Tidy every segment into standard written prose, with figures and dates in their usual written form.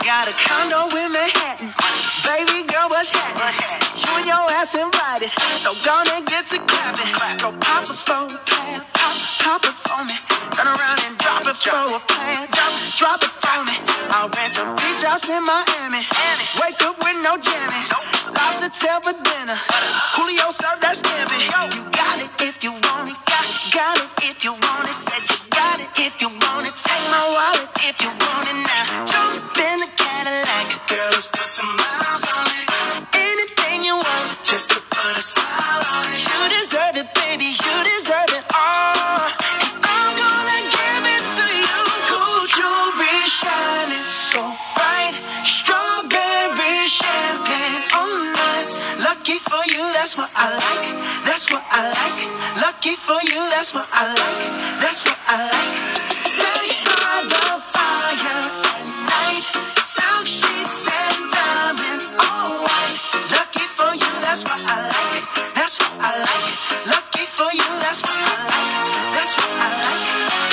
got a condo in Manhattan. Baby girl, what's happening? You and your ass invited, so gonna get to clapping. Go pop it for a plan, pop it for me. Turn around and drop it for a plan, drop it for me. I'll rent a beach house in Miami. Wake up with no jammies. Lobster tail for dinner. Julio served that scampi. You got it if you want it. Got it if you want it. Said you got it if you want it. Take my wallet if you want it now. Jump in the Cadillac. Girl, let's put some miles on it. Anything you want, just to put a smile on it. You deserve it, baby. You deserve it all. And I'm gonna give it to you. Gold jewelry shining so bright. Strawberry champagne on us. Lucky for you, that's what I like. That's what I like. Lucky for you, that's what I like. That's what I like. Sex by the fire at night. Silk sheets and diamonds, all white. Lucky for you, that's what I like. That's what I like. Lucky for you, that's what I like. That's what I like.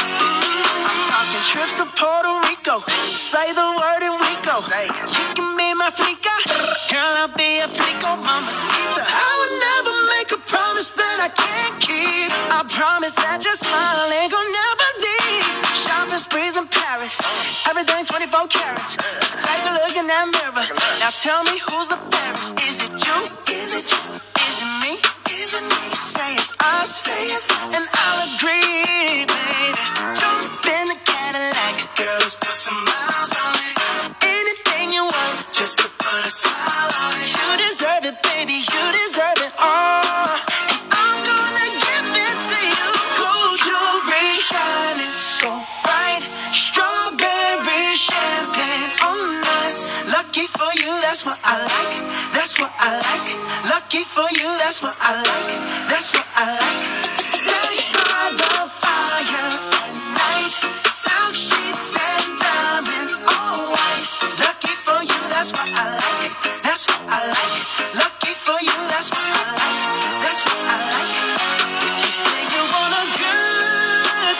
I'm talking trips to Puerto Rico. Say the word and we go. You can be my flica. Girl, I'll be a flico, mamacita. I would never make a promise that I can't keep. I promise that your smile ain't gonna never leave. Shopping sprees in Paris. Everything 24 carats. Take a look in that mirror. Now tell me who's the fairest. Is it you? Is it you? Is it me? Is it me? Say it's us, and I'll agree, baby. Jump in the Cadillac. Girl, let's put some miles on it. Anything you want, just to put a smile on it. You deserve it, baby. You deserve it all. And I'm gonna give it to you. Gold jewelry shining so bright. Strawberry champagne on us. Lucky for you, that's what I like. That's what I like. Lucky for you, that's what I like. That's what I like. Sex by the fire at night. Silk sheets and diamonds, all white. Lucky for you, that's what I like. That's what I like. Lucky for you, that's what I like. That's what I like. If you say you want a good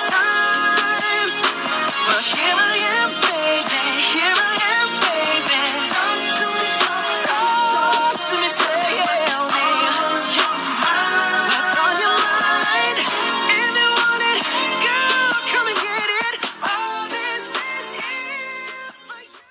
time, well, here I am, baby. Here I am, baby. Talk to me, talk to me, tell me your mind. What's on your mind? If you want it, girl, come and get it. All this is here for you.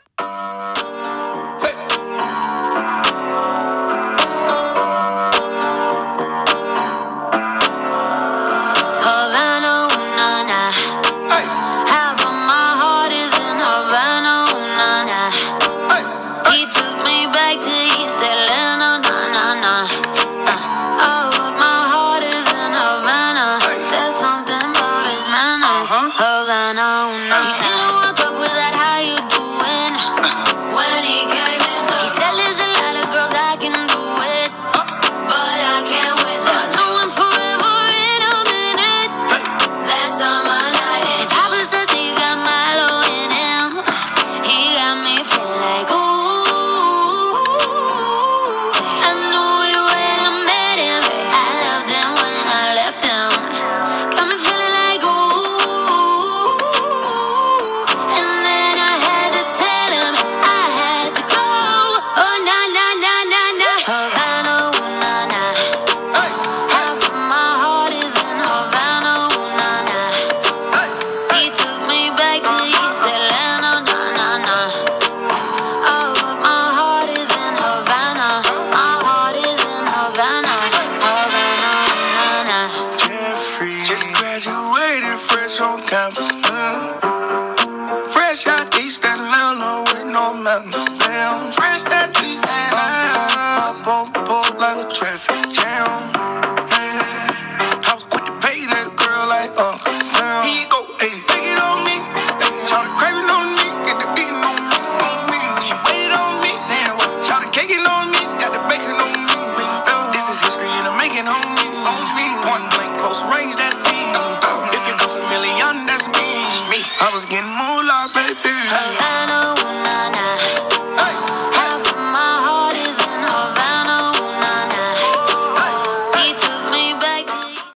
Havana, ooh, nah, nah. Half of my heart is in Havana, ooh, nah, nah. He took me back to East Atlanta, nah, nah, nah. Half of my heart is in Havana. There's something about his manners. Havana, ooh, nah. He didn't walk up with that, how you doing? When he came in, he said there's a lot of girls I can do it, but I can't with them. I do him forever in a minute. That's on my night. And Papa says he got Milo in him. He got me feeling like ooh. I knew it when I met him. I loved him when I left him. Got me feeling like ooh. And then I had to tell him I had to go. Oh nah nah nah nah nah. Havana, ooh, nah nah. Half of my heart is in Havana, ooh, nah nah. He took me back to East Atlanta, nah nah nah. Oh, but my heart is in Havana. My heart is in Havana, Havana, nah nah. Jeffrey just graduated fresh on campus. Fresh out East Atlanta with no mountains. Damn, fresh out East Atlanta. Up on board like a traffic jam. I was quick to pay that girl like Uncle Sam. Here you go, ayy, take it on me. Shout the craving on me, get the beating on me. She waited on me, damn. Shout the caking on me, got the bacon on me. This is history and I'm making on me. Point blank, close range, that's me. If it goes a million, that's me. I was getting moolah, baby. Havana, ooh, nah nah. Half of my heart is in Havana, ooh, nah nah. He took me back to